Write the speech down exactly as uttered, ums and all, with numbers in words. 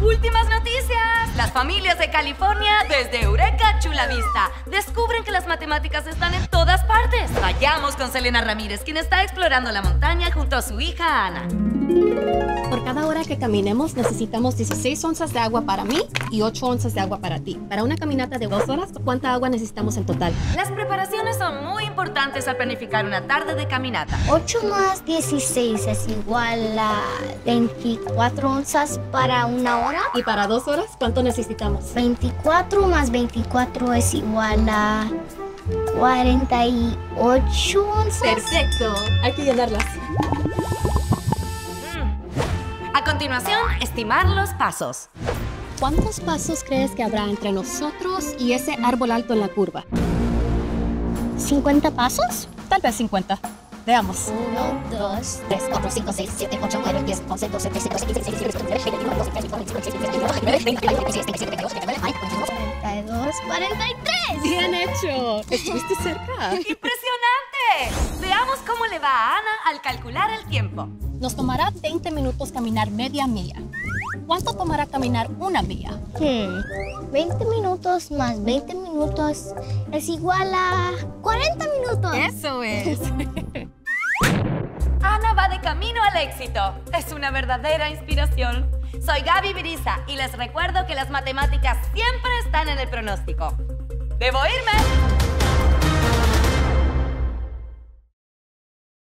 Últimas noticias. Las familias de California desde Eureka, Chula Vista, descubren que las matemáticas están en todas partes. Vayamos con Selena Ramírez, quien está explorando la montaña junto a su hija Ana. Por cada hora que caminemos necesitamos dieciséis onzas de agua para mí y ocho onzas de agua para ti. Para una caminata de dos horas, ¿cuánta agua necesitamos en total? Las preparaciones son muy importantes al planificar una tarde de caminata. ocho más dieciséis es igual a veinticuatro onzas para una hora. ¿Y para dos horas cuánto necesitamos? veinticuatro más veinticuatro es igual a cuarenta y ocho onzas. ¡Perfecto! Hay que llenarlas. A continuación, estimar los pasos. ¿Cuántos pasos crees que habrá entre nosotros y ese árbol alto en la curva? ¿cincuenta pasos? Tal vez cincuenta. Veamos. uno, dos, tres, cuatro, cinco, seis, siete, ocho, nueve, diez, once, doce, trece, catorce, quince, dieciséis, diecisiete, dieciocho, cuarenta y dos, cuarenta y tres. ¡Bien hecho! Estuviste cerca. ¡Impresionante! Veamos cómo le va a Ana al calcular el tiempo. Nos tomará veinte minutos caminar media milla. ¿Cuánto tomará caminar una milla? Hmm. veinte minutos más veinte minutos es igual a cuarenta minutos. ¡Eso es! Ana va de camino al éxito. Es una verdadera inspiración. Soy Gaby Biriza y les recuerdo que las matemáticas siempre están en el pronóstico. ¡Debo irme!